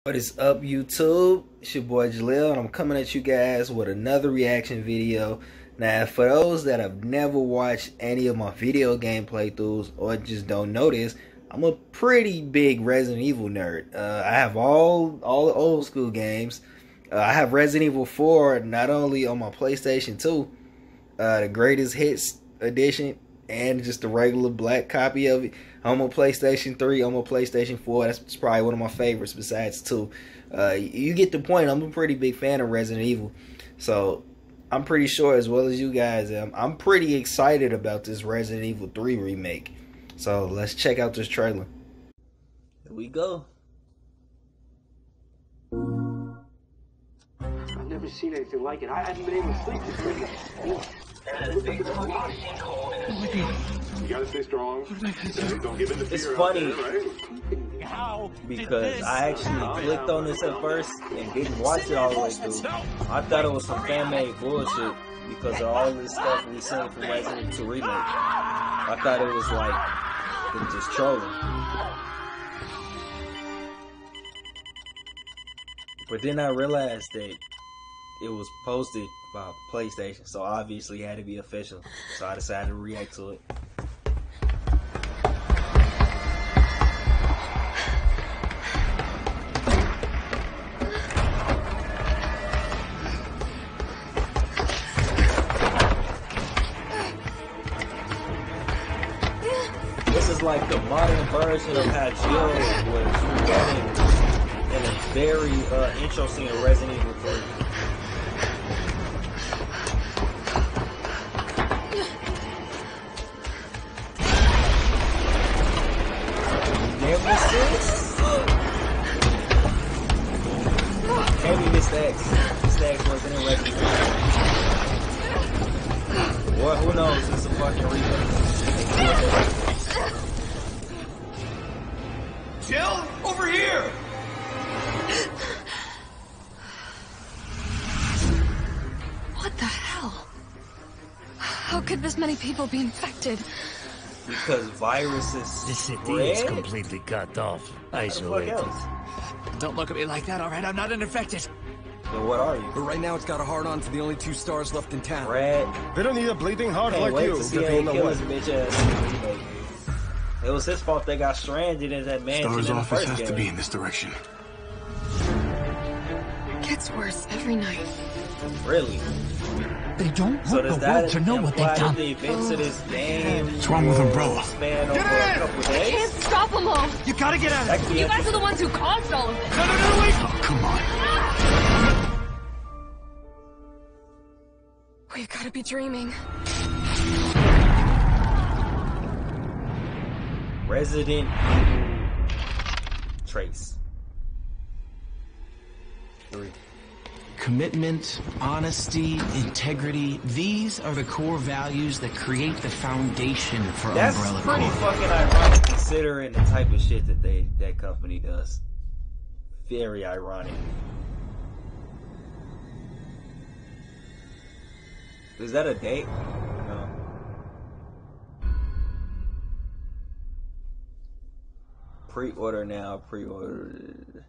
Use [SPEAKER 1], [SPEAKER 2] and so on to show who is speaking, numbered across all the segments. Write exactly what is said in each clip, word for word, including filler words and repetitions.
[SPEAKER 1] What is up, YouTube? It's your boy Jalil, and I'm coming at you guys with another reaction video. Now, for those that have never watched any of my video game playthroughs or just don't know this, I'm a pretty big Resident Evil nerd. Uh, I have all all the old school games. Uh, I have Resident Evil four not only on my PlayStation two, uh, the Greatest Hits edition, and just the regular black copy of it. I'm on PlayStation three, I'm on PlayStation four. That's probably one of my favorites besides two. Uh, you get the point. I'm a pretty big fan of Resident Evil. So I'm pretty sure, as well as you guys, I'm, I'm pretty excited about this Resident Evil three remake. So let's check out this trailer. Here we go.
[SPEAKER 2] I've never seen anything like it. I haven't been able to sleep this week. You gotta stay strong. Don't give in to fear.
[SPEAKER 1] It's funny
[SPEAKER 2] right?
[SPEAKER 1] because I actually clicked on this at first and didn't watch it all the way through. I thought it was some fan-made bullshit because of all this stuff we seen from Resident Evil two Remake. I thought it was like it was just trolling. But then I realized that it was posted by PlayStation, so obviously it had to be official. So I decided to react to it. This is like the modern version of how Jill was getting in a very uh, intro scene of Resident Evil three. Nemesis? Maybe Miss X. Miss X wasn't in Resident Evil. Well, who knows? It's a fucking remake.
[SPEAKER 3] Jill, over here!
[SPEAKER 4] What the hell? How could this many people be infected?
[SPEAKER 1] Because viruses
[SPEAKER 5] The city
[SPEAKER 1] spread?
[SPEAKER 5] is completely cut off, isolated.
[SPEAKER 3] Don't look at me like that, alright? I'm not infected.
[SPEAKER 1] Then what are you?
[SPEAKER 6] But right now it's got a hard on for the only two stars left in town.
[SPEAKER 1] Brad?
[SPEAKER 7] They don't need a bleeding heart
[SPEAKER 1] Can't
[SPEAKER 7] like
[SPEAKER 1] wait
[SPEAKER 7] you
[SPEAKER 1] to see
[SPEAKER 7] to
[SPEAKER 1] how
[SPEAKER 7] be
[SPEAKER 1] he
[SPEAKER 7] in the
[SPEAKER 1] kill
[SPEAKER 7] way.
[SPEAKER 1] his bitch ass remake. It was his fault they got stranded in that mansion
[SPEAKER 8] Star's
[SPEAKER 1] in the
[SPEAKER 8] office
[SPEAKER 1] first
[SPEAKER 8] has
[SPEAKER 1] game.
[SPEAKER 8] to be in this direction.
[SPEAKER 4] It gets worse every night.
[SPEAKER 1] Really?
[SPEAKER 5] They don't
[SPEAKER 1] So
[SPEAKER 5] want
[SPEAKER 1] does
[SPEAKER 5] the
[SPEAKER 1] that
[SPEAKER 5] world to know what they've
[SPEAKER 1] imply that
[SPEAKER 5] done.
[SPEAKER 1] the events of this game
[SPEAKER 8] What's wrong with Umbrella?
[SPEAKER 1] span over a couple
[SPEAKER 4] I
[SPEAKER 1] days?
[SPEAKER 4] can't stop them all.
[SPEAKER 3] You gotta get out of
[SPEAKER 1] That
[SPEAKER 3] here!
[SPEAKER 1] could be
[SPEAKER 4] You guys are the ones who caused all of this.
[SPEAKER 3] No, no, no, wait!
[SPEAKER 8] Oh, come on.
[SPEAKER 4] We've got to be dreaming.
[SPEAKER 1] Resident Evil Trace. Three.
[SPEAKER 9] Commitment, honesty, integrity, these are the core values that create the foundation for
[SPEAKER 1] That's
[SPEAKER 9] Umbrella
[SPEAKER 1] pretty
[SPEAKER 9] Corp.
[SPEAKER 1] fucking ironic considering the type of shit that they that company does. Very ironic. Is that a date? No. Pre-order now, pre-order.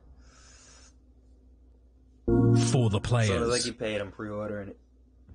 [SPEAKER 5] For the
[SPEAKER 1] As soon as I
[SPEAKER 5] players.
[SPEAKER 1] get paid, I'm pre-ordering it.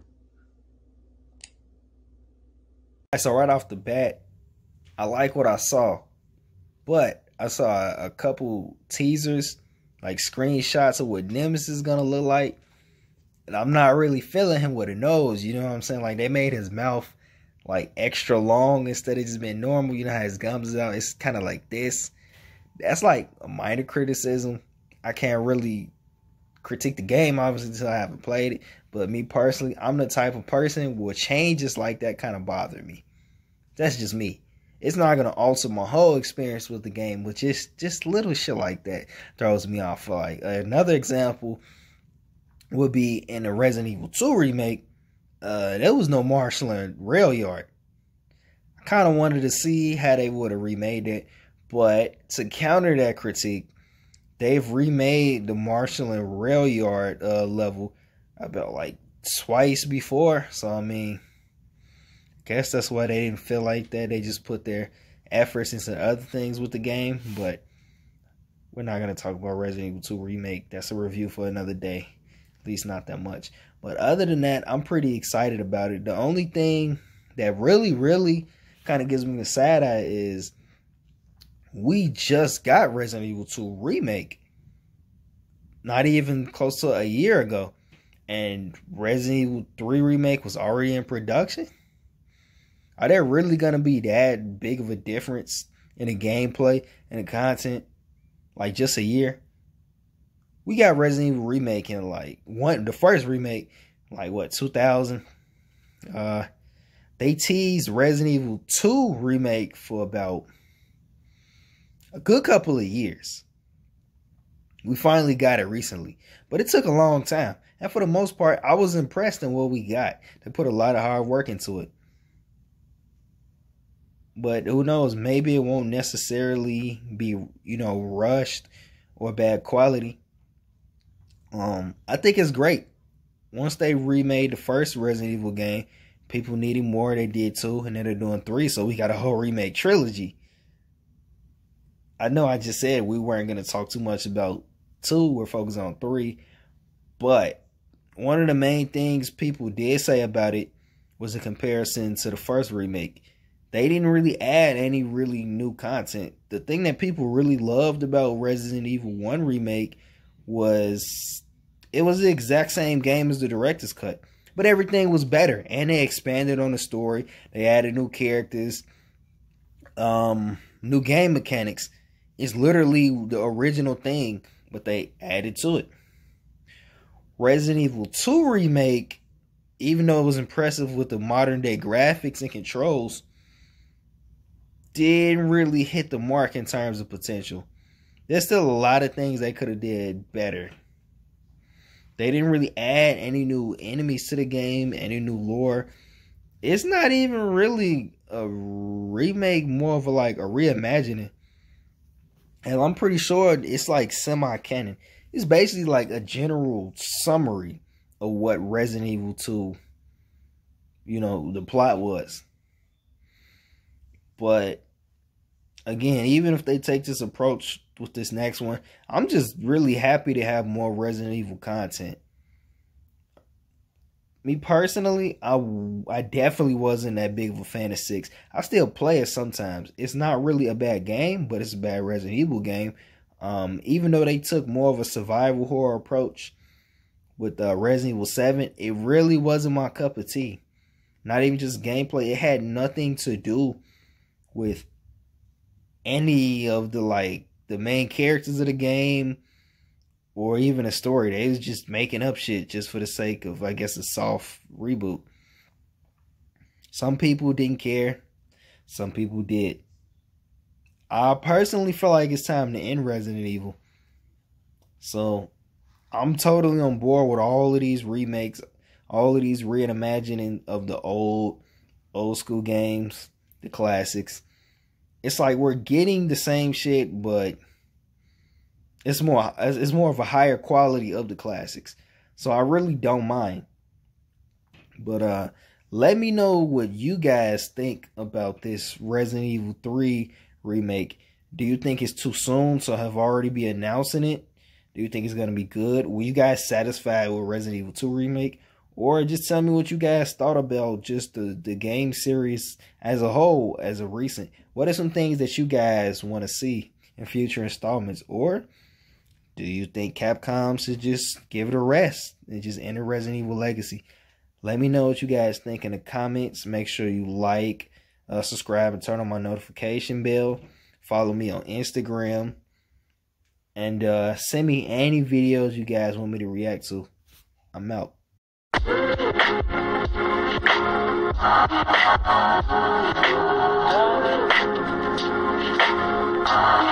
[SPEAKER 10] So right off the bat, I like what I saw, but I saw a, a couple teasers, like screenshots of what Nemesis is gonna look like, and I'm not really feeling him with a nose. You know what I'm saying? Like they made his mouth like extra long instead of just being normal. You know how his gums is out? It's kind of like this. That's like a minor criticism. I can't really critique the game obviously until I haven't played it, but me personally, I'm the type of person where changes like that kind of bother me. That's just me. It's not gonna alter my whole experience with the game, but just just little shit like that throws me off. Like another example would be in the Resident Evil two remake. Uh, there was no marshalling rail yard. I kind of wanted to see how they would have remade it, but to counter that critique, they've remade the marshalling rail yard uh, level about like twice before. So I mean, I guess that's why they didn't feel like that. They just put their efforts into other things with the game. But we're not going to talk about Resident Evil two Remake. That's a review for another day. At least not that much. But other than that, I'm pretty excited about it. The only thing that really, really kind of gives me the side eye is we just got Resident Evil two Remake. Not even close to a year ago. And Resident Evil three Remake was already in production. Are there really going to be that big of a difference in the gameplay and the content? Like just a year? We got Resident Evil Remake in like one, the first remake, like what, two thousand? Uh, they teased Resident Evil two Remake for about a good couple of years. We finally got it recently, but it took a long time. And for the most part, I was impressed in what we got. They put a lot of hard work into it. But who knows, maybe it won't necessarily be, you know, rushed or bad quality. Um, I think it's great. Once they remade the first Resident Evil game, people needed more. They did two, and then they're doing three, so we got a whole remake trilogy. I know I just said we weren't going to talk too much about two. We're focused on three. But one of the main things people did say about it was a comparison to the first remake. They didn't really add any really new content. The thing that people really loved about Resident Evil one Remake was it was the exact same game as the director's cut, but everything was better, and they expanded on the story. They added new characters, um, new game mechanics. It's literally the original thing, but they added to it. Resident Evil two Remake, even though it was impressive with the modern day graphics and controls, didn't really hit the mark in terms of potential. There's still a lot of things they could have did better. They didn't really add any new enemies to the game, any new lore. It's not even really a remake, more of a like a reimagining. And I'm pretty sure it's like semi-canon. It's basically like a general summary of what Resident Evil two, you know, the plot was. But again, even if they take this approach with this next one, I'm just really happy to have more Resident Evil content. Me personally, I, I definitely wasn't that big of a fan of six. I still play it sometimes. It's not really a bad game, but it's a bad Resident Evil game. Um, even though they took more of a survival horror approach with uh, Resident Evil seven, it really wasn't my cup of tea. Not even just gameplay. It had nothing to do with any of the like the main characters of the game or even a story. They was just making up shit just for the sake of, I guess, a soft reboot. Some people didn't care. Some people did. I personally feel like it's time to end Resident Evil. So I'm totally on board with all of these remakes, all of these reimagining of the old old school games, the classics. It's like we're getting the same shit, but it's more it's more of a higher quality of the classics. So I really don't mind. But uh let me know what you guys think about this Resident Evil three remake. Do you think it's too soon to have already be announcing it? Do you think it's going to be good? Were you guys satisfied with Resident Evil two remake? Or just tell me what you guys thought about just the, the game series as a whole, as a recent. What are some things that you guys want to see in future installments? Or do you think Capcom should just give it a rest and just end the Resident Evil legacy? Let me know what you guys think in the comments. Make sure you like, uh, subscribe, and turn on my notification bell. Follow me on Instagram. And uh, send me any videos you guys want me to react to. I'm out.
[SPEAKER 7] Ah.